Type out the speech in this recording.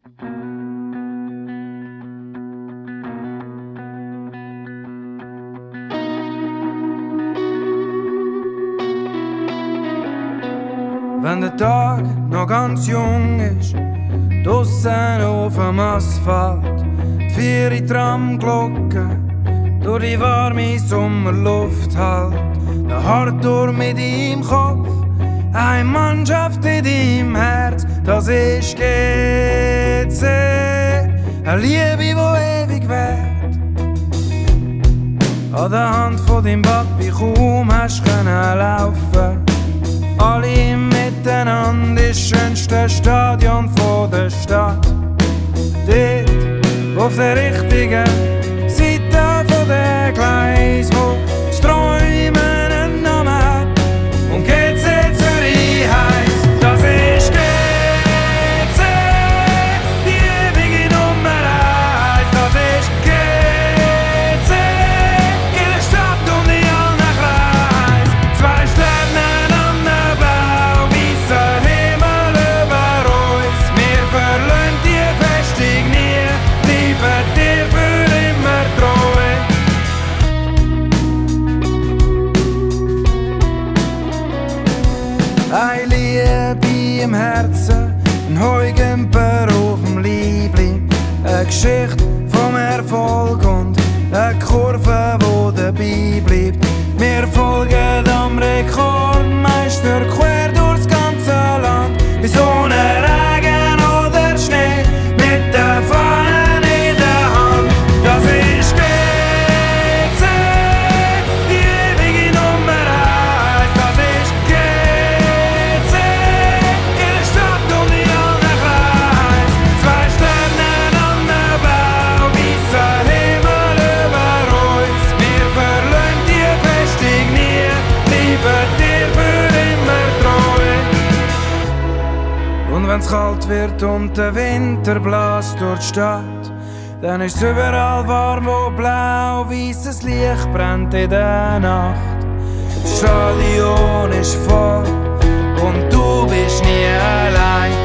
Wenn der Tag noch ganz jung ist, draussen auf dem Asphalt, die 4 Tramglocke durch die warme Sommerluft halt, der Hardtour mit im Kopf, eine Mannschaft in deinem Herz, das ist GC, eine Liebe, die ewig währt. An der Hand von deinem Papi kaum hast können laufen. Alle miteinander das schönste Stadion von der Stadt. Dort auf der richtigen Seite von der Gleis, wo das Träumen einen Namen hat und GC Zürich heisst. Das ist GC, die ewige Nummer 1. Das ist GC, in der Stadt und in allen Kreis. 2 Sterne an der Blau, weißer Himmel über uns. Wir verlassen die Festung nie, bleiben dir für immer treu. Eine Liebe im Herzen, ein Heugümper auf dem Liebli, eine Geschichte vom Erfolg und eine Kurve, wo dabei bleibt. Wir folgen am Rekordmeister quer durchs ganze Land, bis ohne Regen oder Schnee, mit der Fahnen in der Hand. Das ist GC, die ewige Nummer 1. Das ist GC, in der Stadt und in allen Kreis. 2 Sterne an der Blau, weißer Himmel über uns. Wir verlassen die Festung nie, bleiben dir für immer treu. Und wenn's kalt wird und der Winter bläst durch die Stadt, dann ist's überall warm, wo blau-weisses Licht brennt in der Nacht. Das Stadion ist voll und du bist nie allein.